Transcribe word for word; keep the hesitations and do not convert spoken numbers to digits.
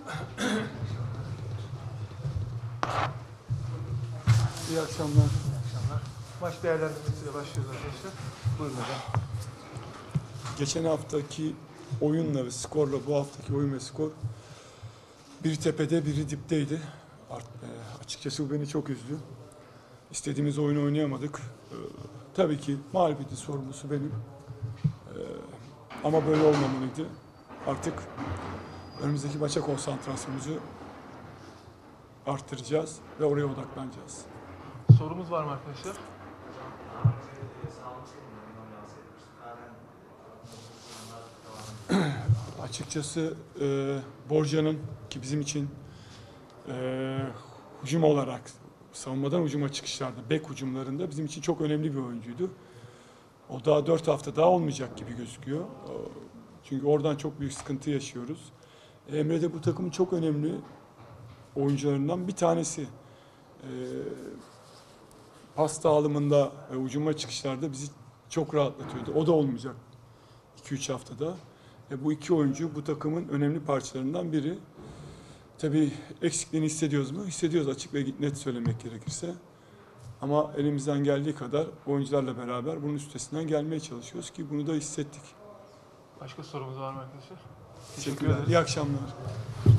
İyi akşamlar. İyi akşamlar. Maç değerlendirmesiyle başlıyoruz arkadaşlar. Buyurun hocam. Geçen haftaki oyunla ve skorla bu haftaki oyun ve skor biri tepede biri dipteydi. Art, e, açıkçası bu beni çok üzdü. İstediğimiz oyunu oynayamadık. E, tabii ki mağlubiyetin sorumlusu benim. E, ama böyle olmamalıydı. Artık önümüzdeki maça konsantrasyonumuzu arttıracağız ve oraya odaklanacağız. Sorumuz var mı arkadaşlar? Açıkçası e, Borja'nın ki bizim için e, hücum olarak savunmadan hücuma çıkışlarda, bek hücumlarında bizim için çok önemli bir oyuncuydu. O daha dört hafta daha olmayacak gibi gözüküyor. O, çünkü oradan çok büyük sıkıntı yaşıyoruz. Emre de bu takımın çok önemli oyuncularından bir tanesi. E, pas dağılımında ve hücuma çıkışlarda bizi çok rahatlatıyordu. O da olmayacak iki üç haftada. E bu iki oyuncu bu takımın önemli parçalarından biri. Tabii eksikliğini hissediyoruz mu? Hissediyoruz, açık ve net söylemek gerekirse. Ama elimizden geldiği kadar oyuncularla beraber bunun üstesinden gelmeye çalışıyoruz ki bunu da hissettik. Başka sorumuz var mı arkadaşlar? Teşekkürler. İyi akşamlar.